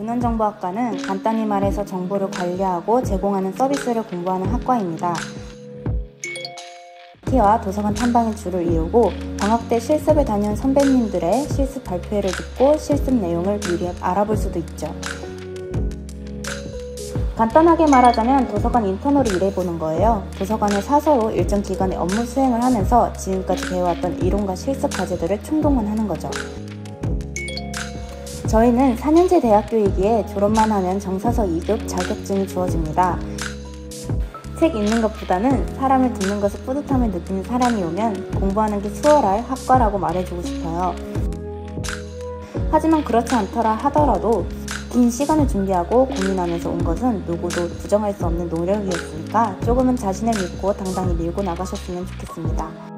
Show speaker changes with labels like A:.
A: 인원정보학과는 간단히 말해서 정보를 관리하고 제공하는 서비스를 공부하는 학과입니다. TI와 도서관 탐방의 줄을 이루고 방학 때 실습에 다녀온 선배님들의 실습 발표회를 듣고 실습 내용을 미리 알아볼 수도 있죠. 간단하게 말하자면 도서관 인턴으로 일해보는 거예요. 도서관의 사서로 일정 기간의 업무 수행을 하면서 지금까지 배워왔던 이론과 실습 과제들을 총동원하는 거죠. 저희는 4년제 대학교이기에 졸업만 하면 정사서 2급 자격증이 주어집니다. 책 읽는 것보다는 사람을 듣는 것에 뿌듯함을 느끼는 사람이 오면 공부하는 게 수월할 학과라고 말해주고 싶어요. 하지만 그렇지 않더라 하더라도 긴 시간을 준비하고 고민하면서 온 것은 누구도 부정할 수 없는 노력이었으니까 조금은 자신을 믿고 당당히 밀고 나가셨으면 좋겠습니다.